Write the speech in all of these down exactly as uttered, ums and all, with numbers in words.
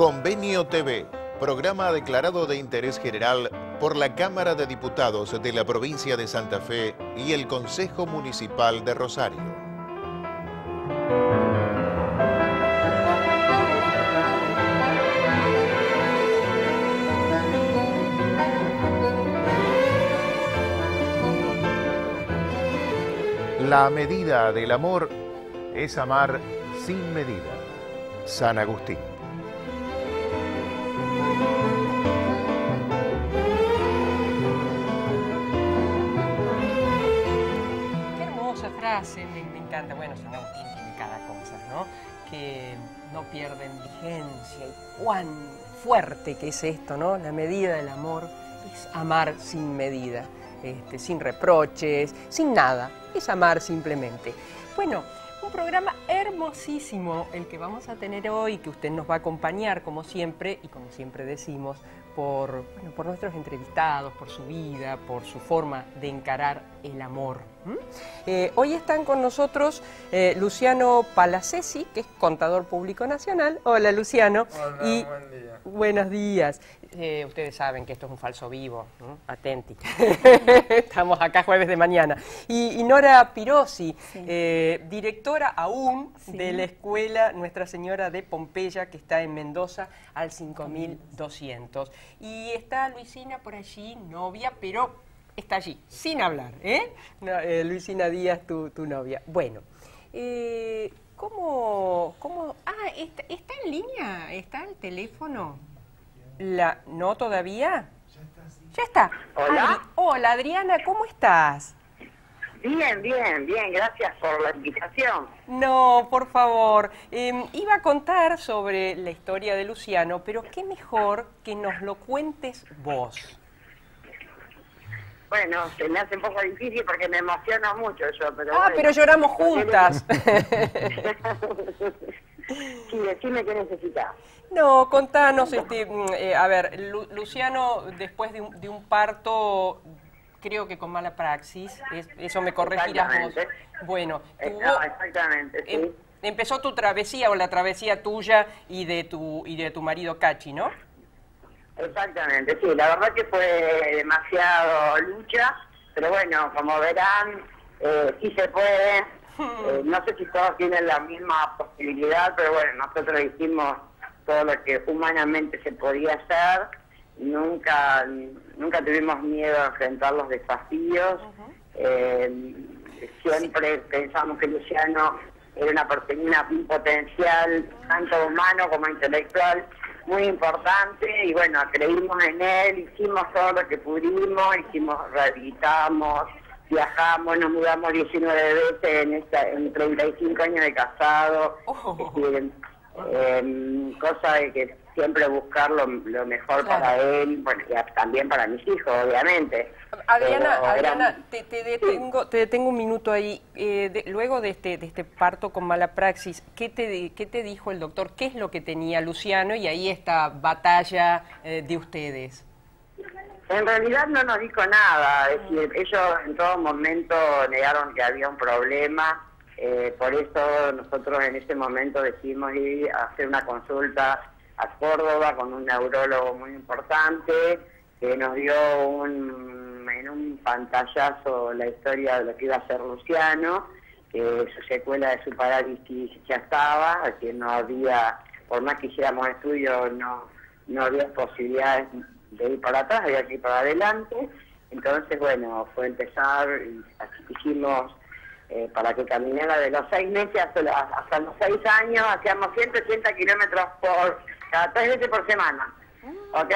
Convenio T V, programa declarado de interés general por la Cámara de Diputados de la provincia de Santa Fe y el Consejo Municipal de Rosario. La medida del amor es amar sin medida. San Agustín. Qué hermosa frase, me, me encanta. Bueno, San Agustín tiene cada cosa, ¿no? Que no pierden vigencia. Y cuán fuerte que es esto, ¿no? La medida del amor es amar sin medida. Este, sin reproches, sin nada, es amar simplemente. Bueno, un programa hermosísimo el que vamos a tener hoy, que usted nos va a acompañar como siempre, y como siempre decimos, por, bueno, por nuestros entrevistados, por su vida, por su forma de encarar el amor. ¿Mm? Eh, hoy están con nosotros eh, Luciano Palacesi, que es contador público nacional. Hola, Luciano. Hola, y buen día. Buenos días. Eh, ustedes saben que esto es un falso vivo, ¿no? Atenti. Estamos acá jueves de mañana. Y, y Nora Pirosi, sí. eh, directora aún sí. de la escuela Nuestra Señora de Pompeya, que está en Mendoza al cinco mil doscientos. Y está Luisina por allí, novia, pero está allí, sin hablar, ¿eh? No, eh Luisina Díaz, tu, tu novia. Bueno, eh, ¿cómo, cómo? Ah, está, ¿está en línea? ¿Está el teléfono? La, ¿No todavía? Ya está. Sí. Ya está. Hola. Adri Hola, Adriana, ¿cómo estás? Bien, bien, bien, gracias por la invitación. No, por favor. Eh, iba a contar sobre la historia de Luciano, pero qué mejor que nos lo cuentes vos. Bueno, se me hace un poco difícil porque me emociona mucho yo, pero... Ah, bueno, pero lloramos juntas. Sí, decime qué necesitas. No, contanos, este, eh, a ver, Lu Luciano, después de un, de un parto, creo que con mala praxis, es, eso me corregirás vos. Bueno, tuvo, no, exactamente, sí. em, empezó tu travesía o la travesía tuya y de tu y de tu marido Cachi, ¿no? Exactamente, sí, la verdad que fue demasiado lucha, pero bueno, como verán, eh, sí se puede. Eh, no sé si todos tienen la misma posibilidad, pero bueno, nosotros hicimos todo lo que humanamente se podía hacer. Nunca nunca tuvimos miedo a enfrentar los desafíos. Uh-huh. eh, siempre pensamos que Luciano era una persona, un potencial tanto humano como intelectual muy importante, y bueno, creímos en él, hicimos todo lo que pudimos, hicimos, rehabilitamos, viajamos, nos mudamos diecinueve veces en, esta, en treinta y cinco años de casado. Oh. Eh, eh, cosa de que siempre buscar lo, lo mejor claro. para él, bueno, y también para mis hijos, obviamente. Adriana, Pero, Adriana era... te, te, detengo, sí. te detengo un minuto ahí. Eh, de, luego de este, de este parto con mala praxis, ¿qué te, ¿qué te dijo el doctor? ¿Qué es lo que tenía Luciano? Y ahí esta batalla eh, de ustedes. En realidad no nos dijo nada, es decir, ellos en todo momento negaron que había un problema, eh, por eso nosotros en ese momento decidimos ir a hacer una consulta a Córdoba con un neurólogo muy importante, que nos dio un, en un pantallazo la historia de lo que iba a ser Luciano, que su secuela de su parálisis ya estaba, que no había, por más que hiciéramos estudios, no, no había posibilidades de ir para atrás, había que ir para adelante. Entonces, bueno, fue empezar, y así hicimos eh, para que caminara de los seis meses hasta, la, hasta los seis años, hacíamos ciento ochenta kilómetros por cada tres veces por semana, ¿ok?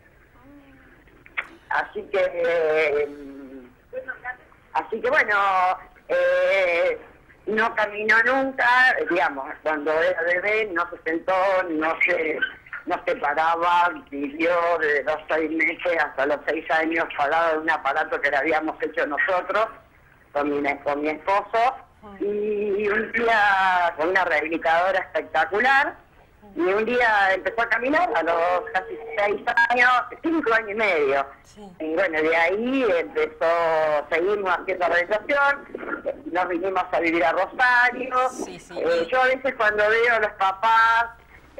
Así que, eh, así que bueno, eh, no caminó nunca, digamos, cuando era bebé no se sentó, no se... no se paraba, vivió desde los seis meses hasta los seis años parado en un aparato que le habíamos hecho nosotros, con mi, con mi esposo, y un día con una rehabilitadora espectacular, y un día empezó a caminar a los casi seis años, cinco años y medio. Sí. Y bueno, de ahí empezó, seguimos haciendo rehabilitación, nos vinimos a vivir a Rosario. Sí, sí. Eh, yo a veces cuando veo a los papás,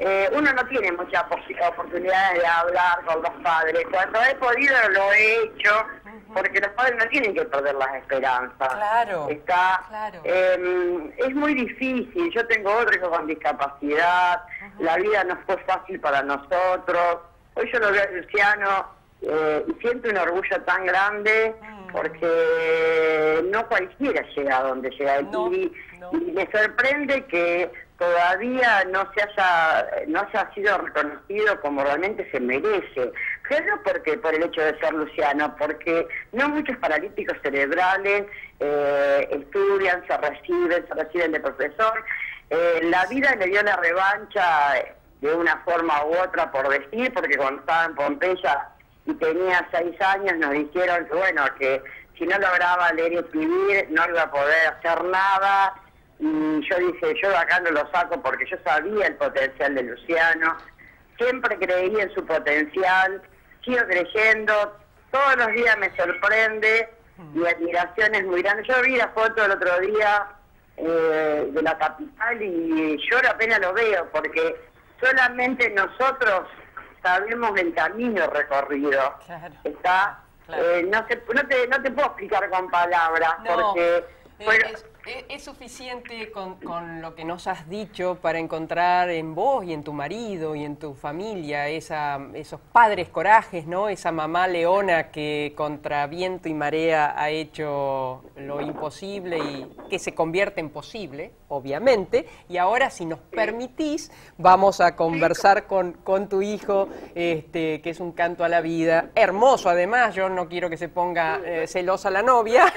eh, uno no tiene muchas oportunidades de hablar con los padres. Cuando he podido lo he hecho, porque los padres no tienen que perder las esperanzas. Claro, Está, claro. Eh, es muy difícil. Yo tengo otro hijo con discapacidad, uh-huh. La vida no fue fácil para nosotros. Hoy yo lo veo a Luciano eh, y siento un orgullo tan grande, uh-huh. porque no cualquiera llega a donde llega el no, y, no. y me sorprende que todavía no se haya no se ha sido reconocido como realmente se merece. Pero no porque por el hecho de ser Luciano, porque no muchos paralíticos cerebrales eh, estudian, se reciben, se reciben de profesor. Eh, la vida le dio la revancha de una forma u otra, por decir, porque cuando estaba en Pompeya y tenía seis años nos dijeron que, bueno, que si no lograba leer y escribir no iba a poder hacer nada. Y yo dije, yo de acá no lo saco porque yo sabía el potencial de Luciano, siempre creí en su potencial, sigo creyendo, todos los días me sorprende, mi admiración es muy grande. Yo vi la foto el otro día eh, de la capital y lloro apenas lo veo, porque solamente nosotros sabemos el camino recorrido. Claro, Está, claro. Eh, no, se, no, te, no te puedo explicar con palabras, no, porque... Bueno, es, es, es suficiente con, con lo que nos has dicho para encontrar en vos y en tu marido y en tu familia esa, esos padres corajes, ¿no? Esa mamá leona que contra viento y marea ha hecho lo imposible y que se convierte en posible, obviamente. Y ahora, si nos permitís, vamos a conversar con, con tu hijo, este, que es un canto a la vida. Hermoso, además, yo no quiero que se ponga eh, celosa la novia.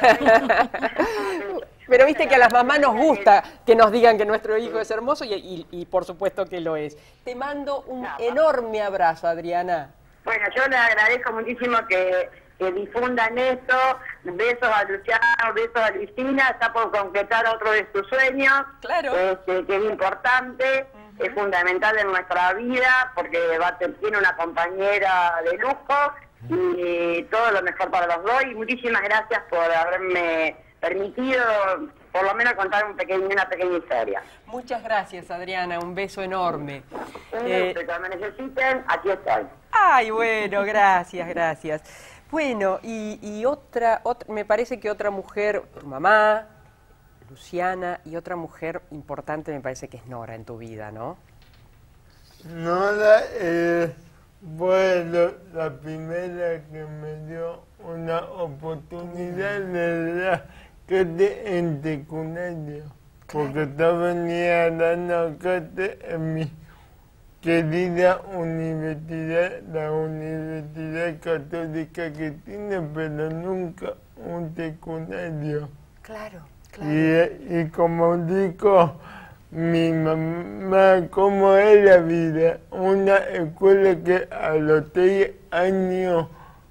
Pero viste que a las mamás nos gusta que nos digan que nuestro hijo es hermoso y, y, y por supuesto que lo es. Te mando un enorme abrazo, Adriana. Bueno, yo le agradezco muchísimo que, que difundan esto. Besos a Luciano, besos a Cristina. Está por concretar otro de sus sueños. Claro. Este, que es importante, uh-huh. Es fundamental en nuestra vida porque va a tener, tiene una compañera de lujo y todo lo mejor para los dos. Y muchísimas gracias por haberme permitido por lo menos contar un pequeño, una pequeña historia. Muchas gracias, Adriana, un beso enorme. Un eh, beso, cuando me necesiten, aquí estoy. Ay, bueno, gracias, gracias. Bueno, y, y otra, otra, me parece que otra mujer, tu mamá, Luciana, y otra mujer importante me parece que es Nora en tu vida, ¿no? Nora es, bueno, la primera que me dio una oportunidad de la que te en secundario, porque estaba venía dando clase en mi querida universidad, la Universidad Católica que tiene, pero nunca un secundario. Claro, claro. Y, y como digo, mi mamá, ¿cómo es la vida? Una escuela que a los tres años,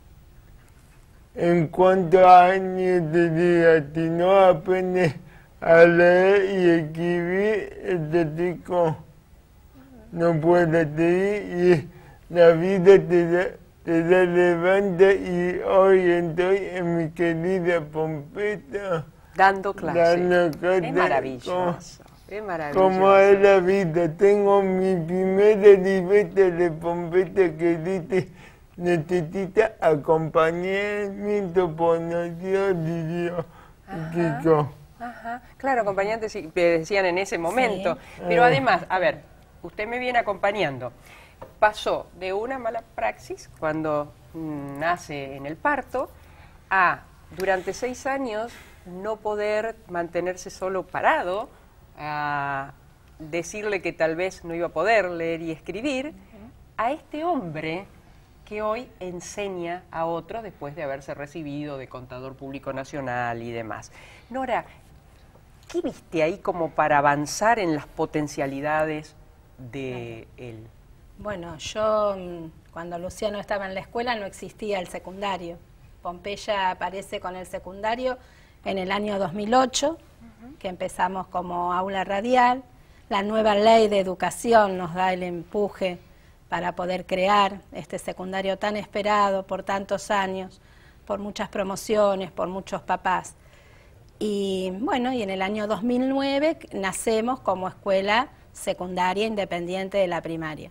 en cuanto a años te diga, si no aprendes a leer y escribir, este chico no puede seguir y la vida te da, te da levanta y hoy estoy en mi querida Pompeya dando clases. Dando clase. Es maravilloso. Es maravilloso. Como es la vida, tengo mi primera libreta de Pompeya que dice necesita acompañamiento por Dios y Dios. Kiko. Ajá, claro, acompañantes que decían en ese momento. Sí. Pero además, a ver, usted me viene acompañando. Pasó de una mala praxis cuando mm, nace en el parto a durante seis años no poder mantenerse solo parado, a decirle que tal vez no iba a poder leer y escribir, uh-huh. a este hombre que hoy enseña a otros después de haberse recibido de contador público nacional y demás. Nora, ¿qué viste ahí como para avanzar en las potencialidades de él? Bueno, yo cuando Luciano estaba en la escuela no existía el secundario. Pompeya aparece con el secundario en el año dos mil ocho, uh-huh. que empezamos como aula radial. La nueva ley de educación nos da el empuje para poder crear este secundario tan esperado por tantos años, por muchas promociones, por muchos papás. Y bueno, y en el año dos mil nueve nacemos como escuela secundaria independiente de la primaria.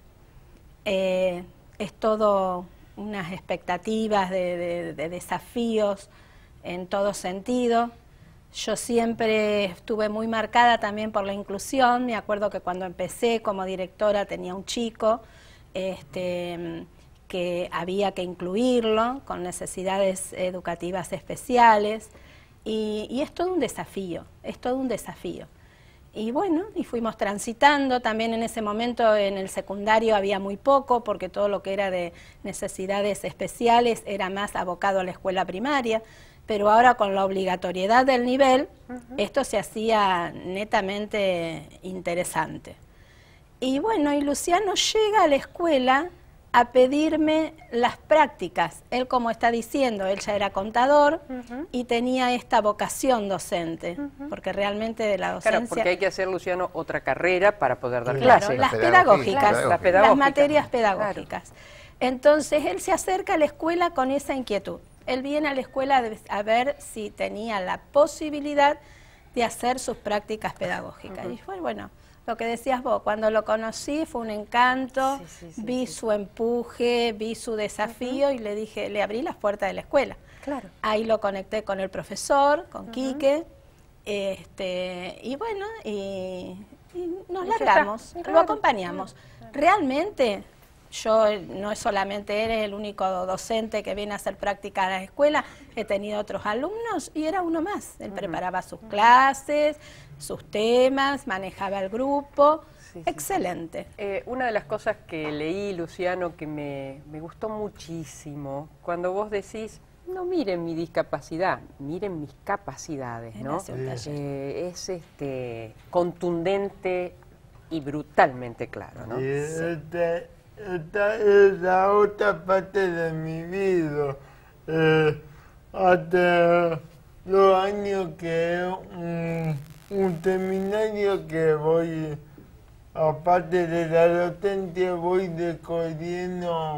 Eh, es todo unas expectativas de, de, de desafíos en todo sentido. Yo siempre estuve muy marcada también por la inclusión. Me acuerdo que cuando empecé como directora tenía un chico este, que había que incluirlo con necesidades educativas especiales y, y es todo un desafío, es todo un desafío. Y bueno, y fuimos transitando, también en ese momento en el secundario había muy poco, porque todo lo que era de necesidades especiales era más abocado a la escuela primaria, pero ahora con la obligatoriedad del nivel, uh-huh. esto se hacía netamente interesante. Y bueno, y Luciano llega a la escuela a pedirme las prácticas. Él, como está diciendo, él ya era contador uh-huh. y tenía esta vocación docente, uh-huh. porque realmente de la docencia... Claro, porque hay que hacer, Luciano, otra carrera para poder dar claro, clases. Las pedagógicas, las, las, pedagógicas. las materias pedagógicas. Claro. Entonces, él se acerca a la escuela con esa inquietud. Él viene a la escuela a ver si tenía la posibilidad de hacer sus prácticas pedagógicas. Uh-huh. Y fue, bueno... Lo que decías vos, cuando lo conocí fue un encanto, sí, sí, sí, vi sí. su empuje, vi su desafío uh-huh. y le dije, le abrí las puertas de la escuela. Claro. Ahí lo conecté con el profesor, con uh-huh. Quique, este, y bueno, y, y nos largamos, claro. lo acompañamos. Claro. Realmente, yo no es solamente él, es el único docente que viene a hacer práctica a la escuela, he tenido otros alumnos y era uno más. Él uh-huh. preparaba sus uh-huh. clases, sus temas, manejaba el grupo, sí, sí, excelente. Sí. Eh, una de las cosas que leí, Luciano, que me, me gustó muchísimo, cuando vos decís, no miren mi discapacidad, miren mis capacidades, ¿no? Eh, es este, contundente y brutalmente claro, ¿no? Sí, esta, esta es la otra parte de mi vida. Eh, hasta los años que... Um, un seminario que voy, aparte de la docencia, voy descubriendo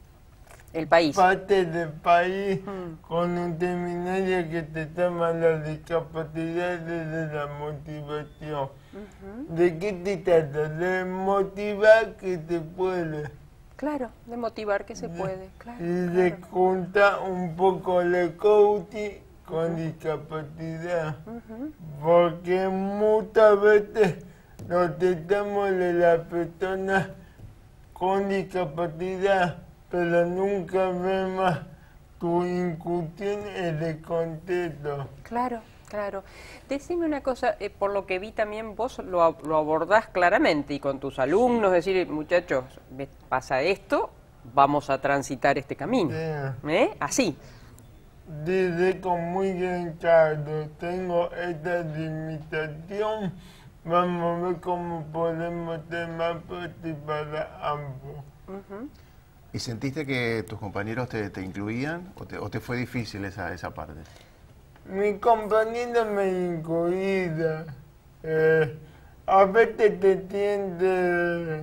el país. Parte del país mm. con un seminario que te llama la discapacidad de la motivación. Uh-huh. ¿De qué te trata? De motivar que se puede. Claro, de motivar que se de, puede, claro. Y de claro. contar un poco el coaching con uh-huh. discapacidad, uh-huh. porque muchas veces nos tratamos de la persona con discapacidad, pero nunca vemos tu incursión en el contexto. Claro, claro. Decime una cosa, eh, por lo que vi también vos lo, lo abordás claramente y con tus alumnos, decir, muchachos, pasa esto, vamos a transitar este camino. Sí. ¿Eh? Así. Desde con muy bien claro, tengo esta limitación, vamos a ver cómo podemos ser más fuertes para ambos. Uh-huh. ¿Y sentiste que tus compañeros te, te incluían o te, o te fue difícil esa, esa parte? Mi compañero me incluía, eh, a veces te sientes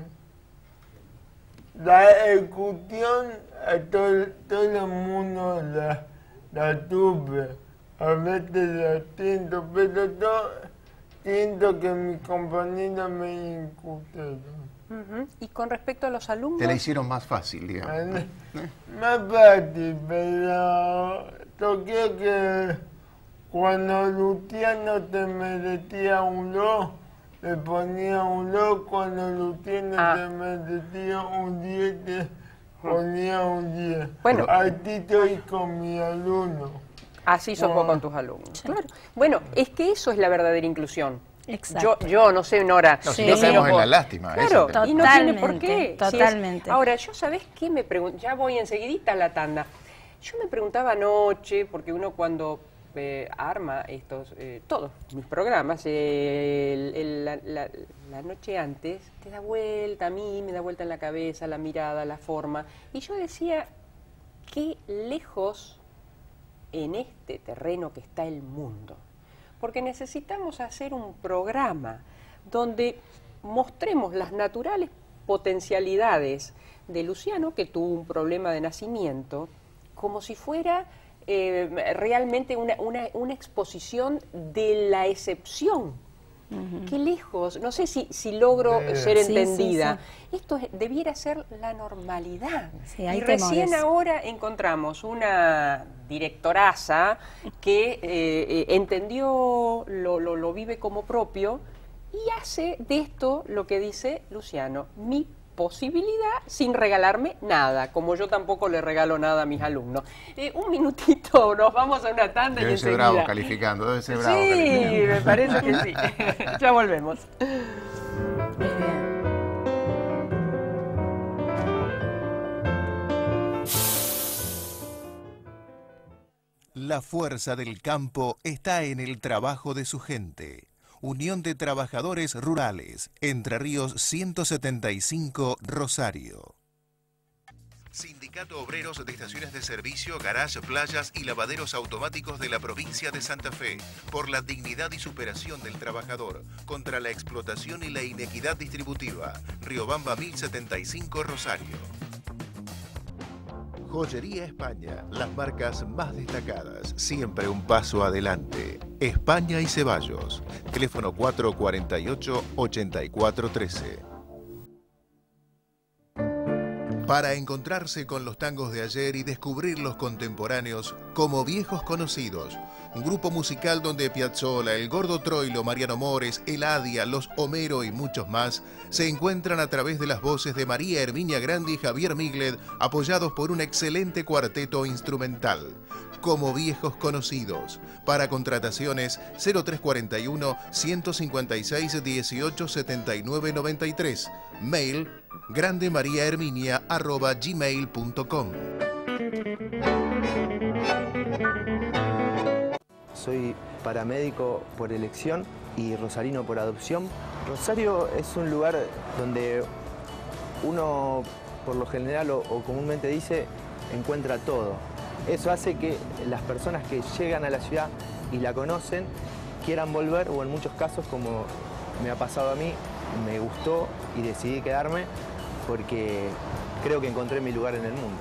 la ejecución a todo, todo el mundo la la tuve, a veces la siento, pero yo siento que mis compañeros me incluyeron. Uh-huh. Y con respecto a los alumnos... Te la hicieron más fácil, digamos. Más fácil, pero yo creo que cuando Luciano te merecía un dos, le ponía un dos, cuando Luciano ah. te merecía un diez, ponía un diez. Bueno, así estoy con mi alumno. Así sos oh. vos con tus alumnos. Sí. Claro. Bueno, es que eso es la verdadera inclusión. Exacto. Yo, yo no sé, Nora. No, si no caemos en la lástima. Claro, eso y no tiene por qué. Totalmente. Si es, ahora, yo, ¿sabés qué? Me pregunto, ya voy enseguidita a la tanda. Yo me preguntaba anoche, porque uno cuando eh, arma estos, eh, todos mis programas, eh, el, el, la, la, la noche antes, te da vuelta, a mí me da vuelta en la cabeza, la mirada, la forma. Y yo decía, qué lejos en este terreno que está el mundo. Porque necesitamos hacer un programa donde mostremos las naturales potencialidades de Luciano, que tuvo un problema de nacimiento, como si fuera eh, realmente una, una, una exposición de la excepción Uh-huh. Qué lejos, no sé si, si logro Eh, ser sí, entendida. sí, sí. Esto es- debiera ser la normalidad. Sí, hay y recién temores. ahora encontramos una directoraza que eh, eh, entendió, lo, lo, lo vive como propio y hace de esto lo que dice Luciano, mi posibilidad sin regalarme nada, como yo tampoco le regalo nada a mis alumnos. Eh, un minutito, nos vamos a una tanda y Debe ser enseguida. bravo calificando, debe ser bravo Sí, calificando. me parece que sí. Ya volvemos. Muy bien. La fuerza del campo está en el trabajo de su gente. Unión de Trabajadores Rurales, Entre Ríos ciento setenta y cinco, Rosario. Sindicato Obreros de Estaciones de Servicio, Garage, Playas y Lavaderos Automáticos de la provincia de Santa Fe. Por la dignidad y superación del trabajador. Contra la explotación y la inequidad distributiva. Riobamba mil setenta y cinco, Rosario. Joyería España, las marcas más destacadas, siempre un paso adelante. España y Ceballos, teléfono cuatro cuatro ocho, ocho cuatro uno tres. Para encontrarse con los tangos de ayer y descubrir los contemporáneos como viejos conocidos. Un grupo musical donde Piazzolla, el Gordo Troilo, Mariano Mores, Eladia, Los Homero y muchos más se encuentran a través de las voces de María Herminia Grandi y Javier Migled, apoyados por un excelente cuarteto instrumental. Como viejos conocidos. Para contrataciones cero tres cuatro uno, ciento cincuenta y seis, dieciocho setenta y nueve noventa y tres. Mail grandemariaherminia arroba gmail punto com. Soy paramédico por elección y rosarino por adopción. Rosario es un lugar donde uno, por lo general o, o comúnmente dice, encuentra todo. Eso hace que las personas que llegan a la ciudad y la conocen quieran volver, o en muchos casos, como me ha pasado a mí, me gustó y decidí quedarme porque creo que encontré mi lugar en el mundo.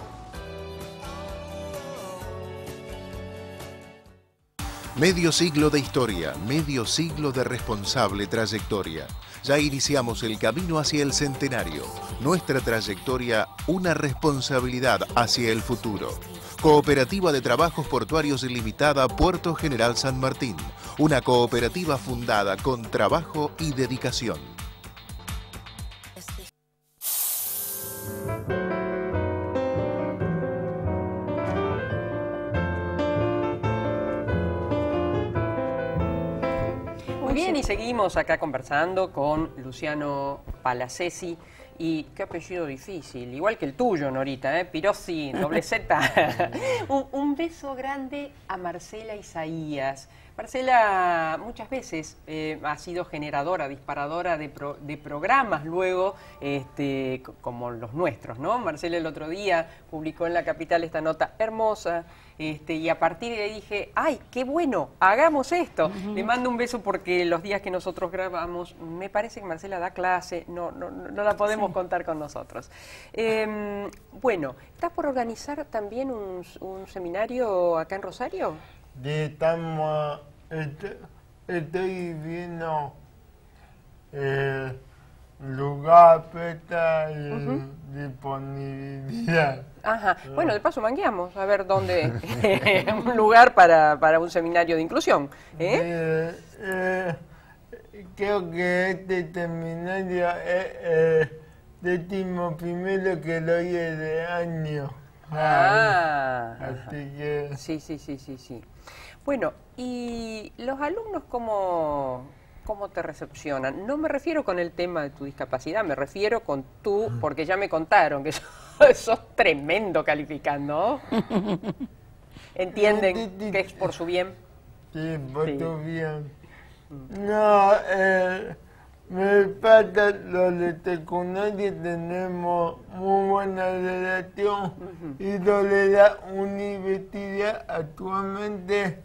Medio siglo de historia, medio siglo de responsable trayectoria. Ya iniciamos el camino hacia el centenario. Nuestra trayectoria, una responsabilidad hacia el futuro. Cooperativa de Trabajos Portuarios Limitada, Puerto General San Martín. Una cooperativa fundada con trabajo y dedicación. Muy bien, y seguimos acá conversando con Luciano Palacesi. Y qué apellido difícil, igual que el tuyo, Norita, ¿eh? Pirozzi, doble Z. un, un beso grande a Marcela Isaías. Marcela muchas veces eh, ha sido generadora, disparadora de, pro, de programas luego, este, como los nuestros, ¿no? Marcela el otro día publicó en La Capital esta nota hermosa, este, y a partir de ahí dije, ¡ay, qué bueno! ¡Hagamos esto! Uh-huh. Le mando un beso porque los días que nosotros grabamos, me parece que Marcela da clase, no, no, no la podemos sí. contar con nosotros. Eh, bueno, ¿estás por organizar también un, un seminario acá en Rosario? Estamos, estoy, estoy viendo eh, lugar, fecha y uh-huh. disponibilidad. Ajá, bueno, de paso mangueamos a ver dónde, un lugar para, para un seminario de inclusión. ¿eh? Eh, eh, creo que este seminario es eh, décimo primero que lo hice de año. Ah, así que... Sí, sí, sí, sí, sí. Bueno, ¿y los alumnos cómo, cómo te recepcionan? No me refiero con el tema de tu discapacidad, me refiero con tú, porque ya me contaron que sos, sos tremendo calificando. ¿Entienden que es por su bien? Sí, por sí. tu bien. No, eh... me falta lo de secundaria, tenemos muy buena relación uh-huh. y lo de la universidad actualmente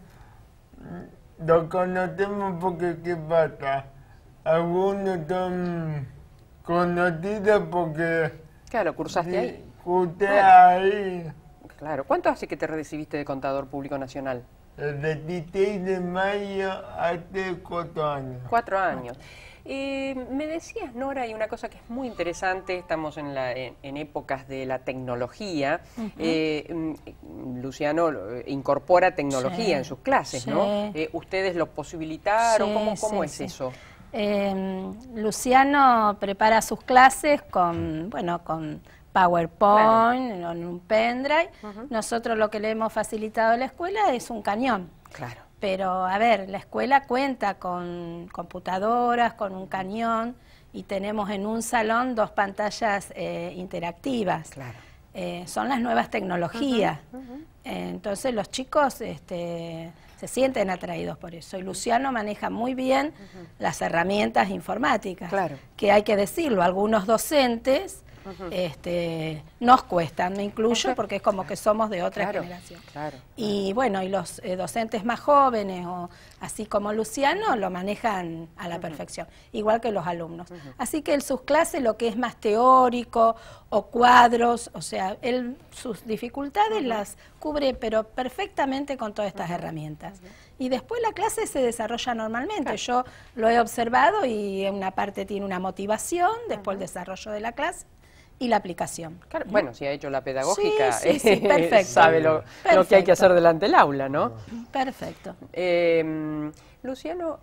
lo conocemos porque ¿qué pasa? Algunos son conocidos porque... Claro, cursaste ahí. Cursé ahí. Claro. ¿Cuánto hace que te recibiste de contador público nacional? El veintiséis de mayo hace cuatro años. Cuatro años. Eh, me decías, Nora, y una cosa que es muy interesante, estamos en, la, en, en épocas de la tecnología, uh-huh. eh, Luciano incorpora tecnología sí, en sus clases, sí. ¿no? Eh, ¿Ustedes lo posibilitaron? Sí, ¿Cómo, cómo sí, es sí. eso? Eh, Luciano prepara sus clases con, bueno, con PowerPoint, claro. en un pendrive. Uh-huh. Nosotros lo que le hemos facilitado a la escuela es un cañón. Claro. Pero, a ver, la escuela cuenta con computadoras, con un cañón, y tenemos en un salón dos pantallas eh, interactivas. Claro. Eh, son las nuevas tecnologías. Uh-huh, uh-huh. Eh, entonces los chicos este, se sienten atraídos por eso. Y Luciano maneja muy bien uh-huh. las herramientas informáticas. Claro. Que hay que decirlo, algunos docentes... Uh-huh. Este, nos cuestan, me incluyo, porque es como que somos de otra claro, generación. Claro. Y bueno, y los eh, docentes más jóvenes, o así como Luciano, lo manejan a la uh-huh. perfección, igual que los alumnos. Uh-huh. Así que en sus clases lo que es más teórico o cuadros, o sea, él sus dificultades uh-huh. las cubre, pero perfectamente con todas estas uh-huh. herramientas. Uh-huh. Y después la clase se desarrolla normalmente. Claro. Yo lo he observado y en una parte tiene una motivación, después uh-huh. el desarrollo de la clase y la aplicación. Claro, ¿no? Bueno, si ha hecho la pedagógica, sí, sí, sí, perfecto. sabe lo, perfecto. lo que hay que hacer delante del aula, ¿no? Perfecto. Eh, Luciano,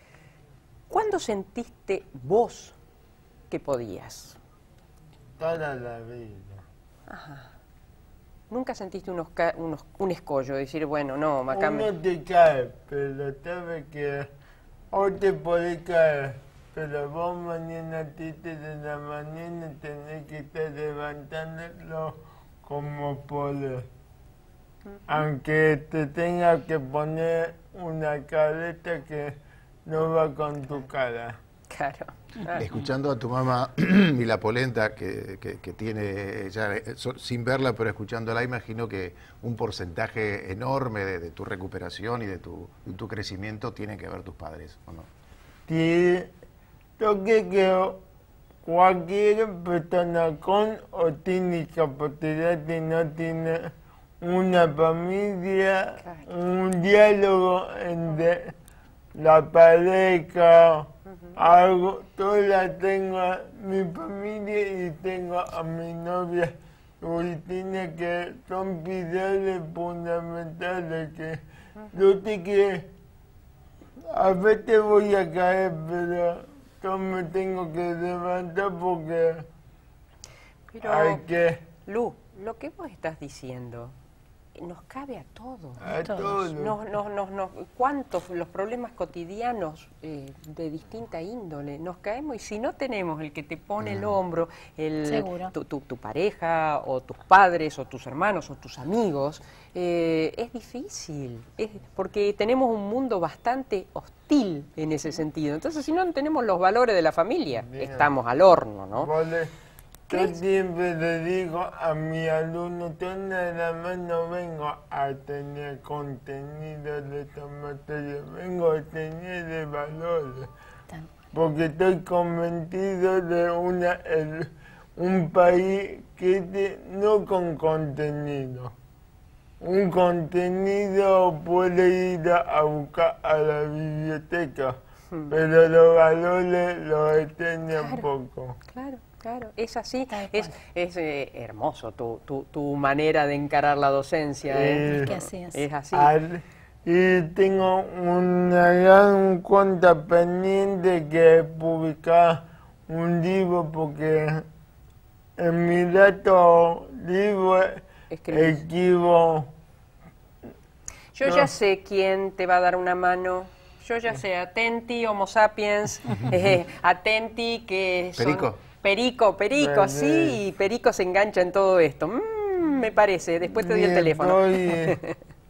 ¿cuándo sentiste vos que podías? Toda la vida. Ajá. ¿Nunca sentiste unos, unos, un escollo, decir, bueno, no, Macame? Uno te cae, pero sabes que hoy te podés caer. Pero vos mañana a ti te de la mañana tenés que estar levantándolo como podés. Uh-huh. Aunque te tenga que poner una careta que no va con tu cara. Claro. Ah. Escuchando a tu mamá y la polenta que, que, que tiene, ya sin verla, pero escuchándola, imagino que un porcentaje enorme de, de tu recuperación y de tu, de tu crecimiento tienen que ver tus padres, ¿o no? Sí. Yo creo que cualquier persona con o tiene capacidad de no tener una familia, claro. un diálogo entre la pareja, uh-huh. algo, yo la tengo a mi familia y tengo a mi novia, y tiene que, son pilares fundamentales que uh-huh. yo sé que a veces voy a caer, pero yo me tengo que levantar porque pero, hay que... Lu, lo que vos estás diciendo nos cabe a todos. A todos. No, no, no, no. ¿Cuántos los problemas cotidianos eh, de distinta índole nos caemos? Y si no tenemos el que te pone el hombro, el, tu, tu, tu pareja, o tus padres, o tus hermanos, o tus amigos, eh, es difícil. Es porque tenemos un mundo bastante hostil en ese sentido. Entonces, si no tenemos los valores de la familia, bien, estamos al horno, ¿no? Vale. Yo siempre le digo a mi alumno, yo nada más no vengo a tener contenido de esta materia, vengo a tener de valores, porque estoy convencido de una, el, un país que esté no con contenido. Un contenido puede ir a buscar a la biblioteca, hmm. pero los valores los extrañan claro, poco. Claro. Claro, es así, es, es eh, hermoso tu, tu, tu manera de encarar la docencia, ¿eh? Es que así es. Es así. Al, y tengo una gran cuenta pendiente que publicar un libro porque en mi dato libro escribo. Yo no. ya sé quién te va a dar una mano. Yo ya sé, atenti, Homo sapiens, eh, atenti que son... Perico. Perico, Perico, Bene. sí, Perico se engancha en todo esto. Mm, me parece, después te doy el teléfono. Estoy,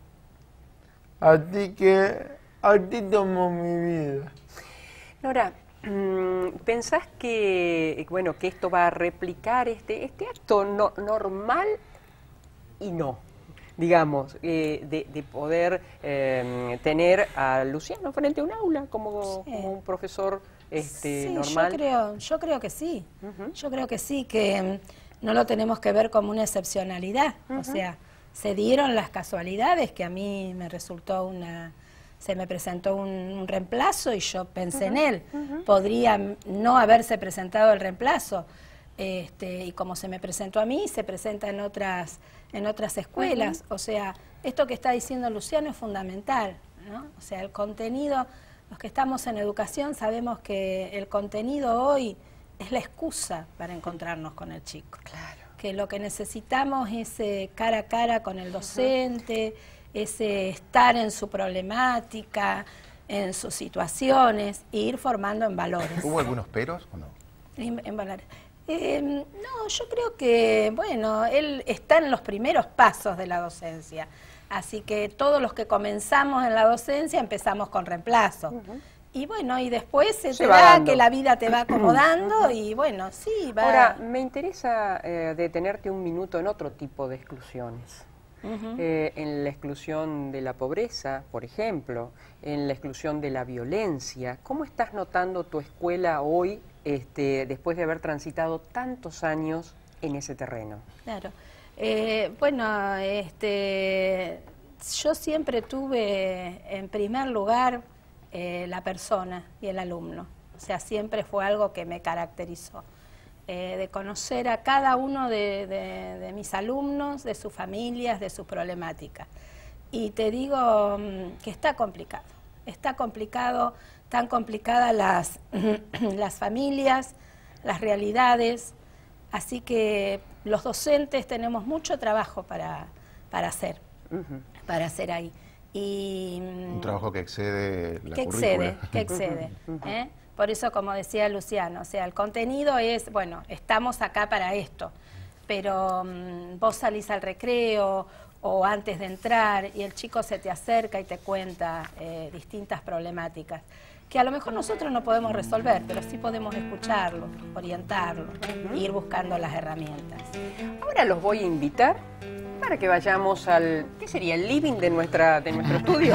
a ti que, a ti tomo mi vida. Nora, ¿pensás que, bueno, que esto va a replicar este, este acto no, normal y no? Digamos, eh, de, de poder eh, tener a Luciano frente a un aula como, sí. como un profesor este, sí, normal. Yo creo, yo creo que sí, uh-huh. yo creo que sí, que no lo tenemos que ver como una excepcionalidad, uh-huh. o sea, se dieron las casualidades que a mí me resultó una... se me presentó un, un reemplazo y yo pensé uh-huh, en él. Uh-huh. Podría no haberse presentado el reemplazo, este, y como se me presentó a mí, se presenta en otras, en otras escuelas. Uh-huh. O sea, esto que está diciendo Luciano es fundamental, ¿no? O sea, el contenido, los que estamos en educación sabemos que el contenido hoy es la excusa para encontrarnos con el chico. Claro. Que lo que necesitamos es eh, cara a cara con el docente, uh-huh, ese estar en su problemática, en sus situaciones, e ir formando en valores. ¿Hubo algunos peros o no? En, en valores. Eh, no, yo creo que, bueno, él está en los primeros pasos de la docencia, así que todos los que comenzamos en la docencia empezamos con reemplazo. Uh-huh. Y bueno, y después se, se te da dando. Que la vida te va acomodando y bueno, sí, va... Ahora, me interesa eh, detenerte un minuto en otro tipo de exclusiones. Uh-huh. eh, en la exclusión de la pobreza, por ejemplo, en la exclusión de la violencia. ¿Cómo estás notando tu escuela hoy, este, después de haber transitado tantos años en ese terreno? Claro. Eh, bueno, este, yo siempre tuve en primer lugar eh, la persona y el alumno. O sea, siempre fue algo que me caracterizó. Eh, de conocer a cada uno de, de, de mis alumnos, de sus familias, de sus problemáticas. Y te digo um, que está complicado, está complicado, tan complicadas las, las familias, las realidades, así que los docentes tenemos mucho trabajo para, para hacer, uh-huh, para hacer ahí. Y, un trabajo que excede la que currícula. excede, que excede, ¿eh? Por eso, como decía Luciano, o sea, el contenido es, bueno, estamos acá para esto, pero um, vos salís al recreo o antes de entrar y el chico se te acerca y te cuenta eh, distintas problemáticas que a lo mejor nosotros no podemos resolver, pero sí podemos escucharlo, orientarlo, uh-huh, ir buscando las herramientas. Ahora los voy a invitar para que vayamos al, ¿qué sería? El living de, nuestra, de nuestro estudio.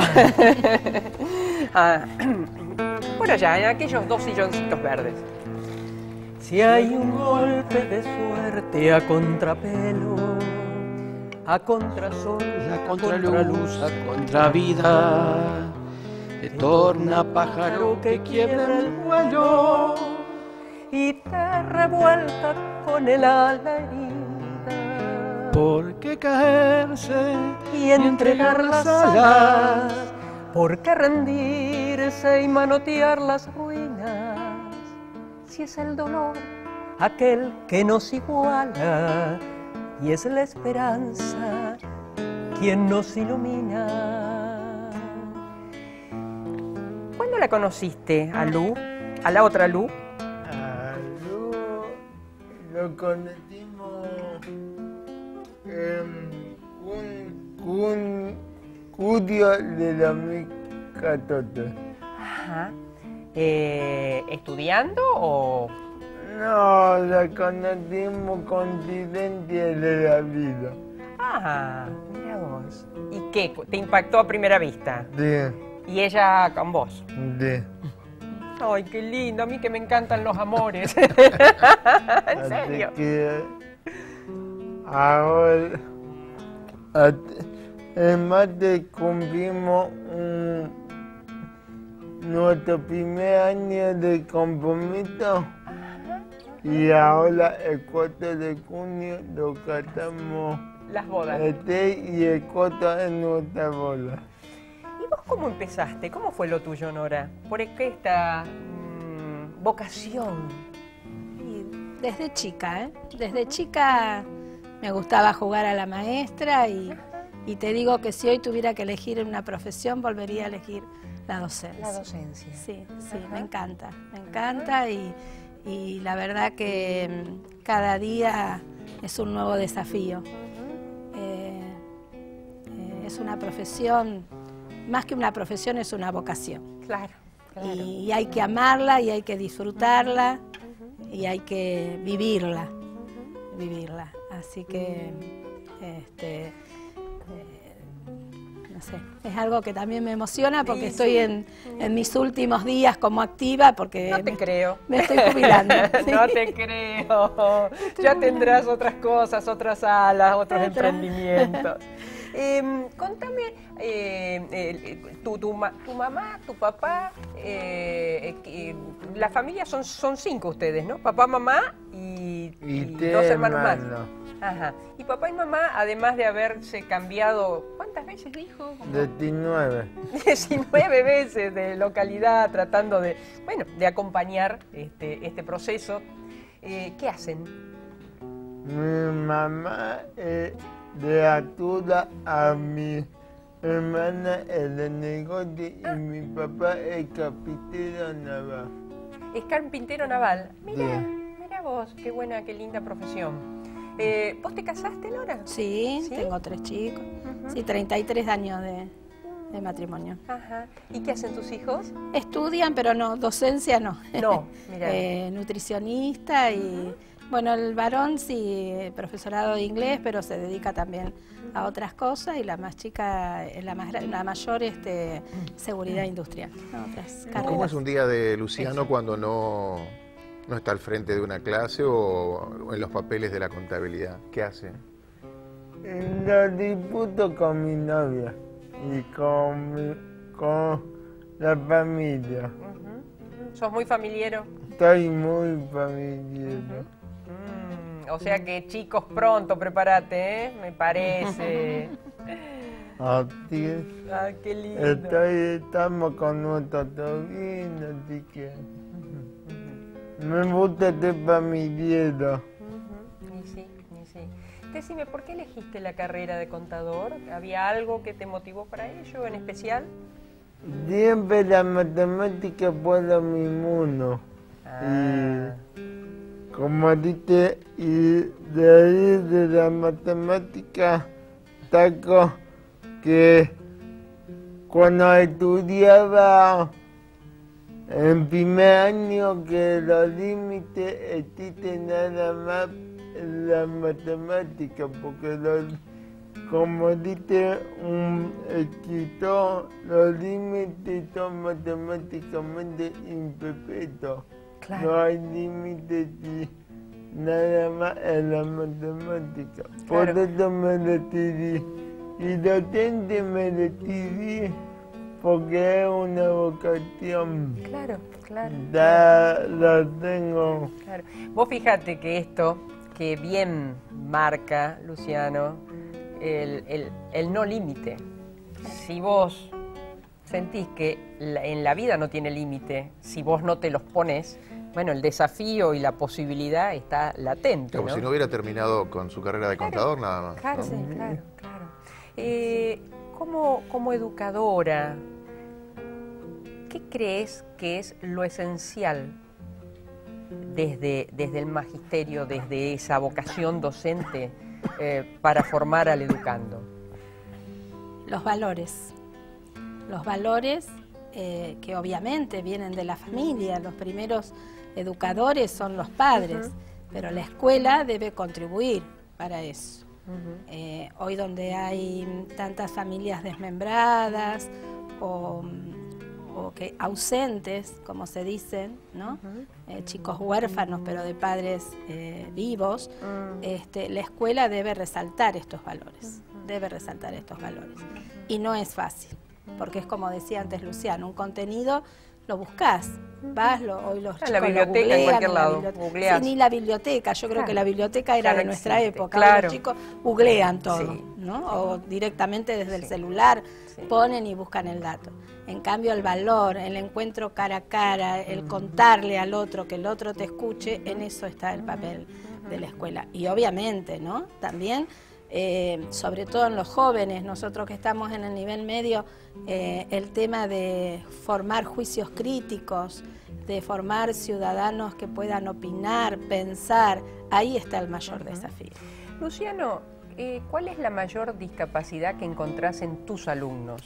ah, por allá, en aquellos dos silloncitos verdes. Si hay un golpe de suerte a contrapelo, a contrasol, a contraluz, a contravida, te torna pájaro que quiebra el vuelo y te revuelta con el ala herida. ¿Por qué caerse y entregar las alas? ¿Por qué rendirse y manotear las ruinas? Si es el dolor aquel que nos iguala y es la esperanza quien nos ilumina. ¿Cuándo la conociste a Lu? ¿A la otra Lu? A Lu lo conocimos en un, un julio de dos mil catorce. Ajá. Eh, ¿Estudiando o...? No, la conocimos coincidencia de la vida. Ah, mira vos. ¿Y qué? ¿Te impactó a primera vista? Sí. ¿Y ella con vos? Sí. Ay, qué lindo, a mí que me encantan los amores. ¿En serio? Así que ahora, en martes cumplimos un, nuestro primer año de compromiso. Y ahora el cuatro de junio lo cantamos las bodas. Este y el cuatro en nuestra boda. ¿Y vos cómo empezaste? ¿Cómo fue lo tuyo, Nora? ¿Por qué esta mmm, vocación? Y desde chica, ¿eh? Desde chica me gustaba jugar a la maestra y, y te digo que si hoy tuviera que elegir una profesión, volvería a elegir la docencia. La docencia. Sí, sí, ajá, me encanta, me encanta y... y la verdad que cada día es un nuevo desafío. Eh, eh, es una profesión, más que una profesión, es una vocación. Claro, claro. Y, y hay que amarla y hay que disfrutarla y hay que vivirla, vivirla. Así que, este, eh, no sé, es algo que también me emociona porque sí, estoy sí. En, en mis últimos días como activa porque no te me, creo. me estoy jubilando. ¿Sí? No te creo. Ya tendrás otras cosas, otras alas, otros Otra. emprendimientos. Eh, contame, eh, eh, tu, tu, ma, tu mamá, tu papá, eh, eh, la familia son, son cinco ustedes, ¿no? Papá, mamá y, Y y tres dos hermanos más. hermanos. Ajá. Y papá y mamá, además de haberse cambiado, ¿cuántas veces dijo? Como diecinueve. diecinueve veces de localidad tratando de, bueno, de acompañar este, este proceso. Eh, ¿Qué hacen? Mi mamá eh, le ayuda a mi hermana en el negocio y mi papá es carpintero naval. Es carpintero naval. Mira, Sí. mira vos, qué buena, qué linda profesión. Eh, ¿Vos te casaste, Nora? Sí, ¿Sí? tengo tres chicos. Ujú. Sí, treinta y tres años de, de matrimonio. Ajá. ¿Y qué hacen tus hijos? Estudian, pero no, docencia no. No, mira. Eh, nutricionista y, bueno, el varón sí, profesorado de inglés, pero se dedica también a otras cosas, y la más chica, eh, la, más, gra- la mayor, este, seguridad industrial, a otras ¿Cómo carreras. es un día de Luciano cuando no, no está al frente de una clase o, o en los papeles de la contabilidad? ¿Qué hace? Lo disputo con mi novia y con, mi- con la familia. Ujú. ¿Sos muy familiero? Estoy muy familiar. Mm, o sea que chicos, pronto, prepárate, ¿eh? Me parece. Así es. Ah, qué lindo. Estoy, estamos con nuestro sobrino, así que me gusta ser familiero. Ujú, y sí, y sí. Decime, ¿por qué elegiste la carrera de contador? ¿Había algo que te motivó para ello en especial? Siempre la matemática fue lo mi mundo. Ah. Y como dice, y de ahí de la matemática saco que cuando estudiaba en primer año que los límites existen nada más en la matemática, porque los, como dice un escritor, los límites son matemáticamente imperfectos. Claro. No hay límites y nada más en la matemática. Por Claro. eso me decidí. Y docente me decidí porque es una vocación. Claro, claro. Ya la tengo. Claro. Vos fíjate que esto, que bien marca, Luciano, el, el- el no límite. Si vos sentís que la- en la vida no tiene límite, si vos no te los pones, bueno, el desafío y la posibilidad está latente, Como ¿no? si no hubiera terminado con su carrera de contador nada más. Claro, ¿no? sí, claro, claro. Eh, como, como educadora, ¿qué crees que es lo esencial desde, desde el magisterio, desde esa vocación docente eh, para formar al educando? Los valores. Los valores eh, que obviamente vienen de la familia. Los primeros educadores son los padres, pero la escuela debe contribuir para eso. Eh, hoy donde hay tantas familias desmembradas o, o que ausentes, como se dicen, ¿no? Eh, chicos huérfanos pero de padres eh, vivos, este, la escuela debe resaltar estos valores, debe resaltar estos valores. Y no es fácil, porque es como decía antes Luciano, un contenido lo buscas, vas, lo, hoy los En chicos la lo biblioteca, en googlean, cualquier en la lado, biblioteca. googleás. Sí, ni la biblioteca, yo creo Claro. que la biblioteca era Ya no de nuestra existe, época, claro. ahora los chicos googlean todo, Sí. ¿no? O directamente desde el Sí. celular Sí. ponen y buscan el dato. En cambio el valor, el encuentro cara a cara, el contarle al otro, que el otro te escuche, en eso está el papel de la escuela. Y obviamente, ¿no? También, eh, sobre todo en los jóvenes, nosotros que estamos en el nivel medio, eh, el tema de formar juicios críticos, de formar ciudadanos que puedan opinar, pensar, ahí está el mayor desafío. Luciano, eh, ¿cuál es la mayor discapacidad que encontrás en tus alumnos?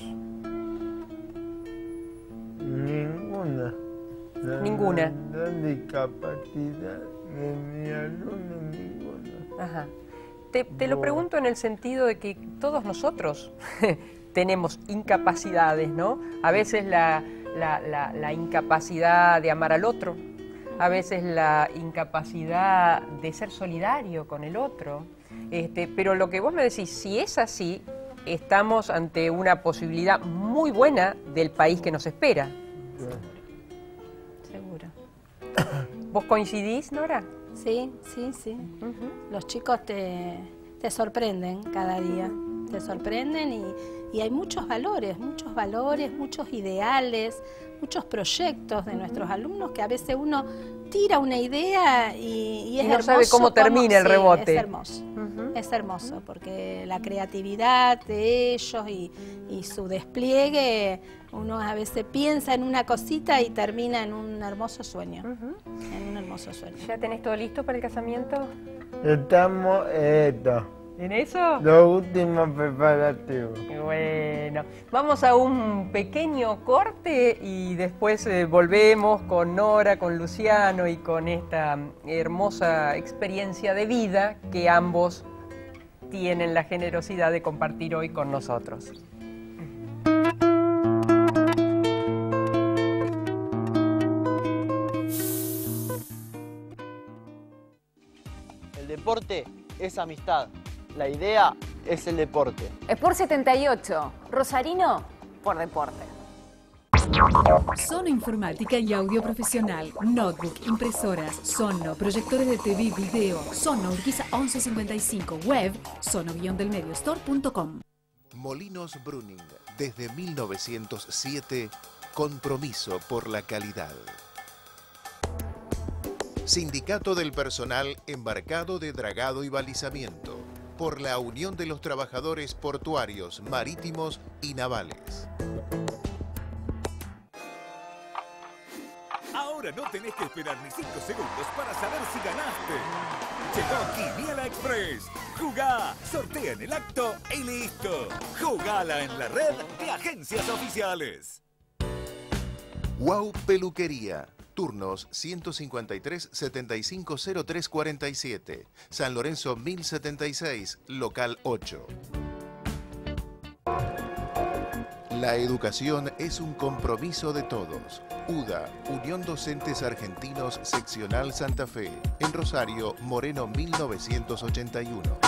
Ninguna. La- Ninguna. La discapacidad de mi alumno, ninguna. Ajá. Te, te lo No. pregunto en el sentido de que todos nosotros tenemos incapacidades, ¿no? A veces la, la- la- la incapacidad de amar al otro, a veces la incapacidad de ser solidario con el otro. Este, pero lo que vos me decís, si es así, estamos ante una posibilidad muy buena del país que nos espera. Seguro. ¿Vos coincidís, Nora? Sí, sí, sí. Uh-huh. Los chicos te, te sorprenden cada día, te sorprenden y, y hay muchos valores, muchos valores, muchos ideales, muchos proyectos de nuestros alumnos que a veces uno tira una idea y, y es y no hermoso. sabe cómo termina el sí, rebote. Es hermoso, uh-huh. es hermoso porque la creatividad de ellos y, y su despliegue, uno a veces piensa en una cosita y termina en un hermoso sueño, uh-huh. en un hermoso sueño. ¿Ya tenés todo listo para el casamiento? Estamos esto. ¿En eso? Los últimos preparativos. Bueno, vamos a un pequeño corte y después eh, volvemos con Nora, con Luciano y con esta hermosa experiencia de vida que ambos tienen la generosidad de compartir hoy con nosotros. El deporte es amistad. La idea es el deporte. Sport setenta y ocho, Rosarino por deporte. Sono Informática y Audio Profesional, Notebook, impresoras, Sono, proyectores de T V y video, Sono Urquiza once cincuenta y cinco, web, sono guion del medio store punto com. Molinos Bruning, desde mil novecientos siete, compromiso por la calidad. Sindicato del Personal Embarcado de Dragado y Balizamiento, por la Unión de los Trabajadores Portuarios, Marítimos y Navales. Ahora no tenés que esperar ni cinco segundos para saber si ganaste. Llegó Quiniela Express. Jugá, sortea en el acto y listo. Jugala en la red de agencias oficiales. Wow Peluquería. Turnos ciento cincuenta y tres, setenta y cinco, cero tres cuarenta y siete. San Lorenzo mil setenta y seis, local ocho. La educación es un compromiso de todos. U D A, Unión Docentes Argentinos, Seccional Santa Fe. En Rosario, Moreno mil novecientos ochenta y uno.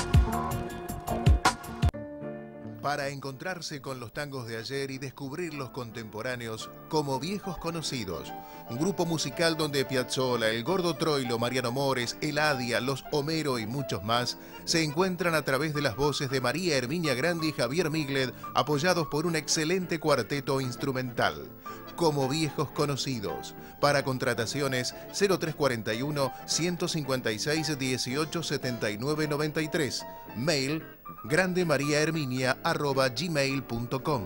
Para encontrarse con los tangos de ayer y descubrir los contemporáneos como viejos conocidos. Un grupo musical donde Piazzolla, el Gordo Troilo, Mariano Mores, Eladia, Los Homero y muchos más se encuentran a través de las voces de María Herminia Grandi y Javier Migled, apoyados por un excelente cuarteto instrumental. Como viejos conocidos. Para contrataciones cero tres cuarenta y uno, ciento cincuenta y seis, dieciocho, setenta y nueve, noventa y tres. Mail grandemariaherminia arroba gmail punto com.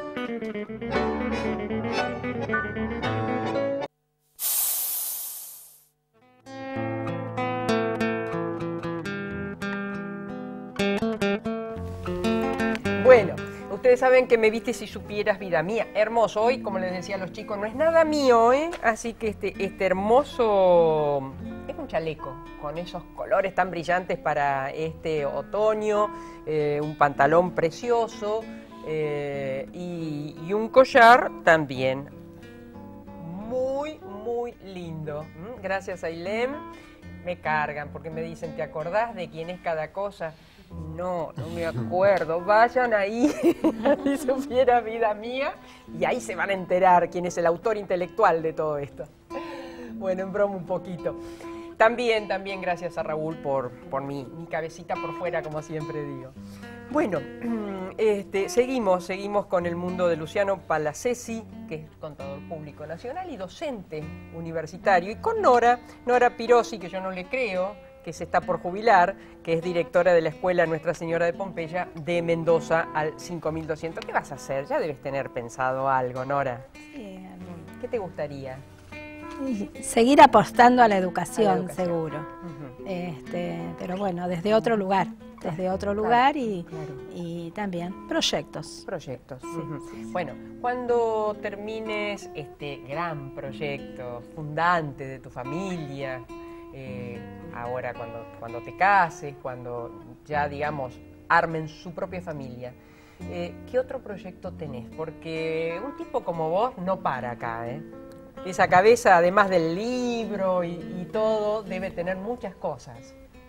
Bueno, ustedes saben que Me viste si supieras, vida mía. Hermoso. Hoy, como les decía a los chicos, no es nada mío, ¿eh? Así que este, este hermoso... es un chaleco con esos colores tan brillantes para este otoño, eh, un pantalón precioso eh, y, y un collar también muy, muy lindo. ¿Mm? Gracias, Ailem. Me cargan porque me dicen, ¿te acordás de quién es cada cosa? No, no me acuerdo. Vayan ahí, si supiera, vida mía, y ahí se van a enterar quién es el autor intelectual de todo esto. Bueno, en broma un poquito. También, también gracias a Raúl por, por mi, mi cabecita por fuera, como siempre digo. Bueno, este, seguimos, seguimos con el mundo de Luciano Palacesi, que es contador público nacional y docente universitario, y con Nora, Nora Pirosi, que yo no le creo, que se está por jubilar, que es directora de la Escuela Nuestra Señora de Pompeya de Mendoza al cinco mil doscientos. ¿Qué vas a hacer? Ya debes tener pensado algo, Nora. Sí, ¿qué te gustaría? Seguir apostando a la educación, a la educación. seguro. Uh-huh. este, pero bueno, desde otro lugar, desde otro lugar y, claro. y también proyectos. Proyectos. Sí, uh-huh. sí, sí. Bueno, cuando termines este gran proyecto fundante de tu familia, eh, ahora cuando, cuando te cases, cuando ya, digamos, armen su propia familia, eh, ¿qué otro proyecto tenés? Porque un tipo como vos no para acá, ¿eh? Esa cabeza, además del libro y, y todo, debe tener muchas cosas.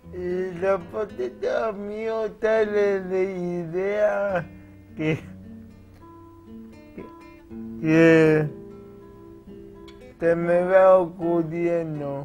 Y los potitos míos salen de ideas que, que, que se me va ocurriendo.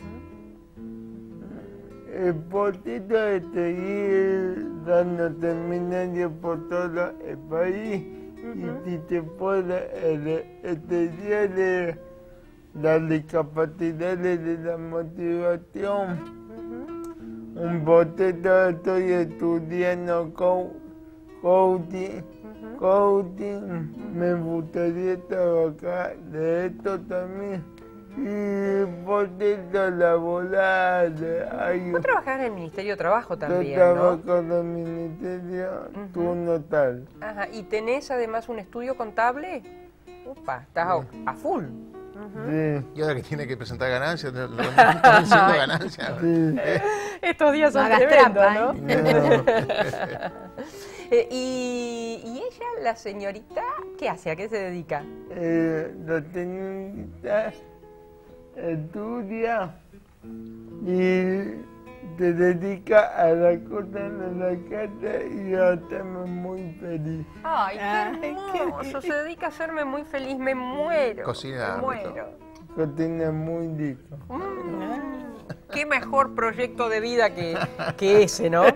El potito de seguir dando seminarios por todo el país. Y si se puede, el, este día de las discapacidades de la motivación. Un poquito estoy estudiando co coaching, coaching, me gustaría trabajar de esto también. Y poquito laboral. Hay, Vos trabajás en el Ministerio de Trabajo también, yo trabajo ¿no? en el Ministerio uh-huh. turno tal. Ajá, ¿y tenés además un estudio contable? Upa, estás sí. a, a full. Uh-huh. Sí. Y ahora que tiene que presentar ganancias, no, no, no diciendo ganancias. Sí. Estos días son no tremendos, trampa, ¿no? No. eh, y, ¿Y ella, la señorita, qué hace? ¿A qué se dedica? Eh, la señorita estudia y se dedica a la cosa de la casa y yo estamos muy feliz. Ay, qué hermoso, se dedica a hacerme muy feliz, me muero. Cocina. Me muero. Cocina muy rico. Mm, qué mejor proyecto de vida que, que ese, ¿no?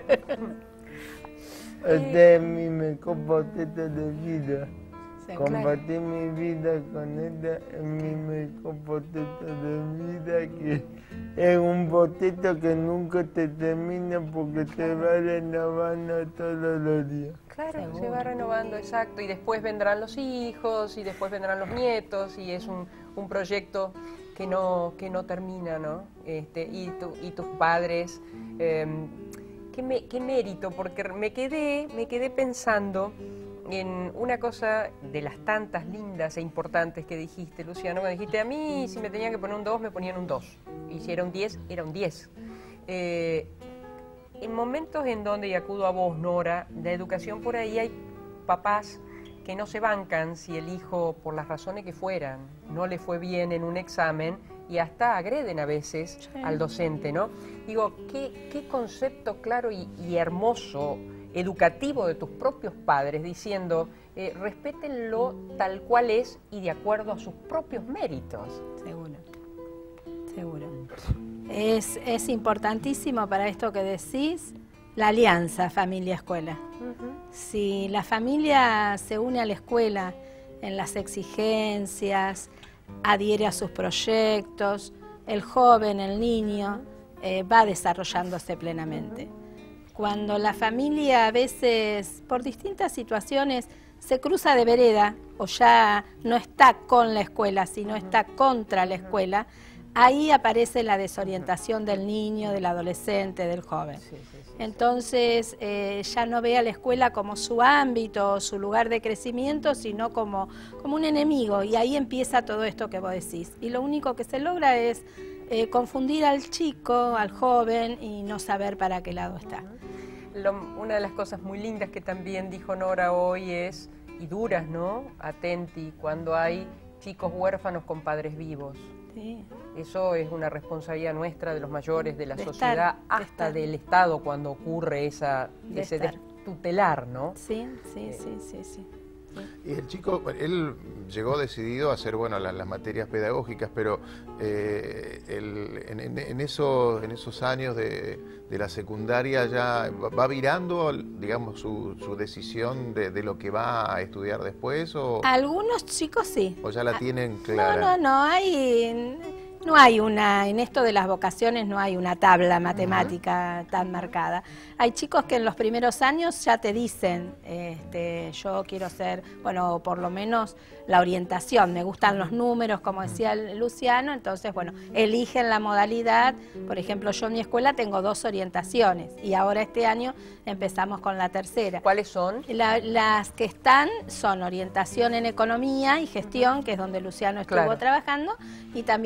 Este es mi mejor proyecto de vida. Sí, Compartir mi vida con ella es mi mejor proyecto de vida, que es un proyecto que nunca te termina porque te va renovando todos los días. Claro, Seguro. se va renovando, exacto, y después vendrán los hijos, y después vendrán los nietos, y es un, un proyecto que no, que no termina, ¿no? Este, y, tu, y tus padres, eh, qué, me, qué mérito, porque me quedé, me quedé pensando en una cosa de las tantas lindas e importantes que dijiste, Luciano, cuando dijiste, a mí si me tenían que poner un dos, me ponían un dos, y si era un diez, era un diez. Eh, en momentos en donde, y acudo a vos, Nora, la educación por ahí, hay papás que no se bancan si el hijo, por las razones que fueran, no le fue bien en un examen y hasta agreden a veces sí. al docente, ¿no? Digo, qué, qué concepto claro y, y hermoso, educativo de tus propios padres, diciendo, eh, respétenlo tal cual es y de acuerdo a sus propios méritos. Seguro, seguro. Es, es importantísimo para esto que decís, la alianza familia-escuela. Uh-huh. Si la familia se une a la escuela en las exigencias, adhiere a sus proyectos, el joven, el niño, eh, va desarrollándose plenamente. Cuando la familia a veces, por distintas situaciones, se cruza de vereda o ya no está con la escuela, sino está contra la escuela, ahí aparece la desorientación del niño, del adolescente, del joven. Sí, sí, sí, Entonces eh, ya no ve a la escuela como su ámbito, su lugar de crecimiento, sino como, como un enemigo. Y ahí empieza todo esto que vos decís. Y lo único que se logra es eh, confundir al chico, al joven, y no saber para qué lado está. Lo, una de las cosas muy lindas que también dijo Nora hoy es, y duras, ¿no? Atenti, cuando hay chicos huérfanos con padres vivos. Sí. Eso es una responsabilidad nuestra, de los mayores, de la de sociedad, estar, hasta de del Estado cuando ocurre esa, ese tutelar, ¿no? Sí, sí, eh, sí, sí, sí. Y el chico, él llegó decidido a hacer, bueno, las, las materias pedagógicas, pero eh, el, en, en, en, esos, en esos años de, de la secundaria ya va virando, digamos, su, su decisión de, de lo que va a estudiar después, o algunos chicos sí. O ya la tienen clara. No, no, no, hay... No hay una, en esto de las vocaciones no hay una tabla matemática uh-huh. tan marcada. Hay chicos que en los primeros años ya te dicen, este, yo quiero ser, bueno, por lo menos la orientación, me gustan los números, como decía Luciano, entonces, bueno, eligen la modalidad. Por ejemplo, yo en mi escuela tengo dos orientaciones y ahora este año empezamos con la tercera. ¿Cuáles son? La, las que están son orientación en economía y gestión, que es donde Luciano estuvo claro. trabajando, y también tengo la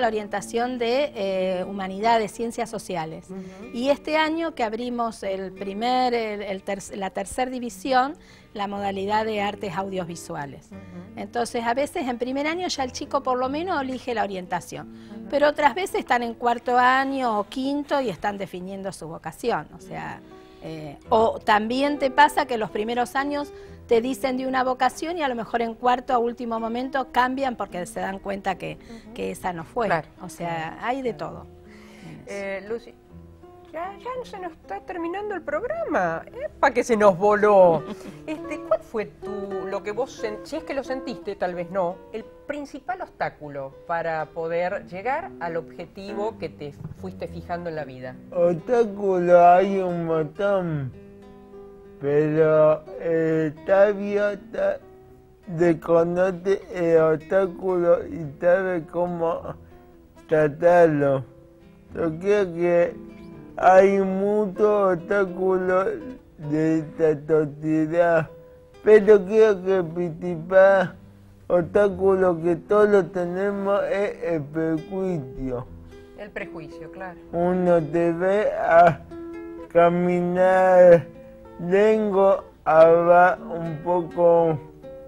la orientación de eh, humanidades, ciencias sociales. Uh-huh. Y este año que abrimos el primer, el, el ter la tercera división, la modalidad de artes audiovisuales. Uh-huh. Entonces, a veces en primer año ya el chico por lo menos elige la orientación, uh-huh. pero otras veces están en cuarto año o quinto y están definiendo su vocación. O sea, eh, o también te pasa que los primeros años te dicen de una vocación y a lo mejor en cuarto a último momento cambian porque se dan cuenta que, uh-huh. que esa no fue. Claro. O sea, hay de todo. Eh, Lucy, ya, ya se nos está terminando el programa. ¿Para que se nos voló? Este, ¿Cuál fue tu, lo que vos, si es que lo sentiste, tal vez no, el principal obstáculo para poder llegar al objetivo que te fuiste fijando en la vida? Obstáculo hay un montón. Pero eh, Tavio ta, desconoce el obstáculo y sabe cómo tratarlo. Yo creo que hay muchos obstáculos de esta sociedad, pero creo que el principal obstáculo que todos tenemos es el prejuicio. El prejuicio, claro. Uno debe a caminar. Tengo ahora un poco,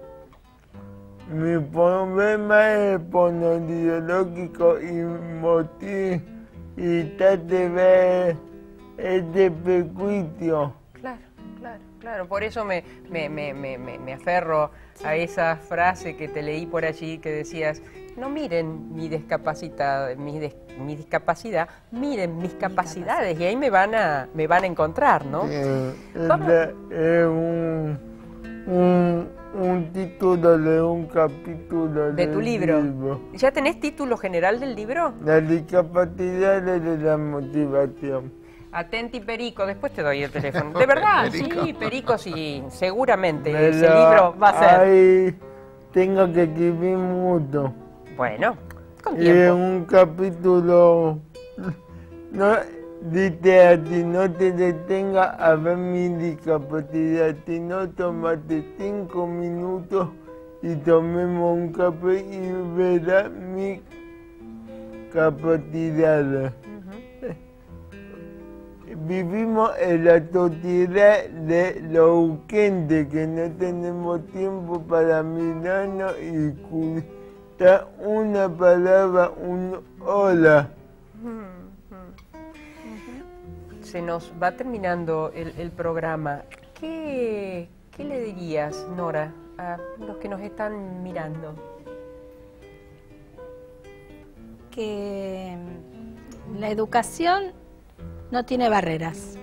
mi problema es ideológico y motivo y tal de ver este prejuicio. Claro, claro, claro, por eso me, me, me, me, me aferro a esa frase que te leí por allí que decías, no miren mi discapacidad, mi, des, mi discapacidad, miren mis capacidades y ahí me van a, me van a encontrar, ¿no? Eh, es un, un, un título de un capítulo de tu libro. libro. ¿Ya tenés título general del libro? Las discapacidades de la motivación. Atenti Perico, después te doy el teléfono. ¿De verdad? Perico. Sí, Perico, sí, seguramente Pero ese libro va a ser. Ahí tengo que escribir mucho. Bueno, con y tiempo. En un capítulo, no, dice a ti, no te detenga a ver mi discapacidad, si no tomate cinco minutos y tomemos un café y verás mi capacidad. Vivimos en la sociedad de lo urgente, que no tenemos tiempo para mirarnos y escuchar una palabra, un hola. Se nos va terminando el, el programa. ¿Qué, ¿Qué le dirías, Nora, a los que nos están mirando? Que la educación no tiene barreras,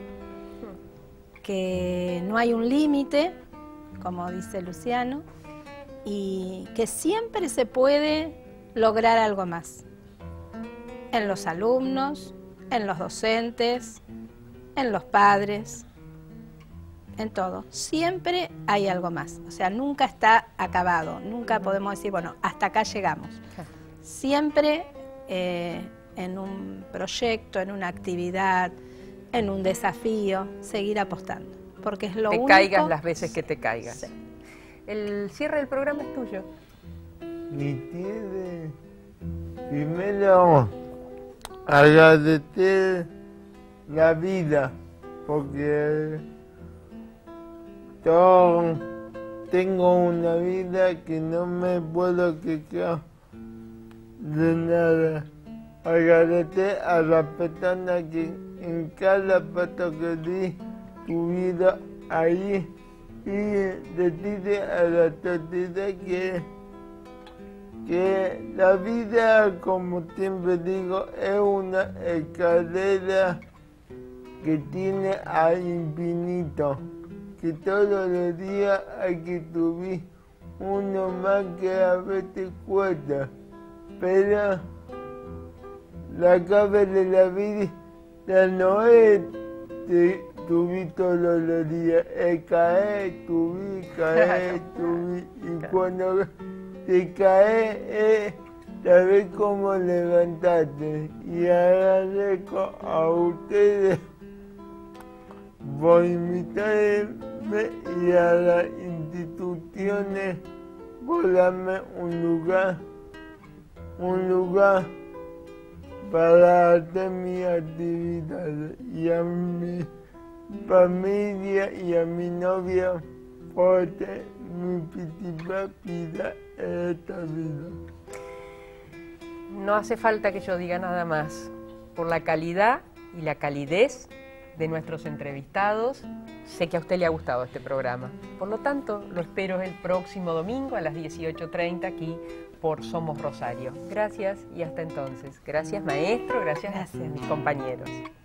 que no hay un límite, como dice Luciano, y que siempre se puede lograr algo más. En los alumnos, en los docentes, en los padres, en todo. Siempre hay algo más. O sea, nunca está acabado, nunca podemos decir, bueno, hasta acá llegamos. Siempre eh, en un proyecto, en una actividad, en un desafío, seguir apostando, porque es lo único... Te caigas las veces que te caigas. Sí. El cierre del programa es tuyo. Mi tiene primero agradecer la vida, porque yo tengo una vida que no me puedo quejar de nada. Agradecer a las personas que en cada paso que di tuvieron ahí y decirle a la sociedad que, que la vida, como siempre digo, es una escalera que tiene al infinito, que todos los días hay que subir uno más que a veces cuesta, pero la clave de la vida ya no es subir todos los días, es caer, subir, caer, subir, y cuando te caes es saber cómo levantarte. Y agradezco a ustedes por invitarme y a las instituciones por darme un lugar, un lugar para hacer mis actividades y a mi familia y a mi novia porque mi principal vida es esta vida. No hace falta que yo diga nada más. Por la calidad y la calidez de nuestros entrevistados, sé que a usted le ha gustado este programa. Por lo tanto, lo espero el próximo domingo a las dieciocho treinta aquí por Somos Rosario. Gracias y hasta entonces. Gracias, maestro, gracias, gracias. a mis compañeros.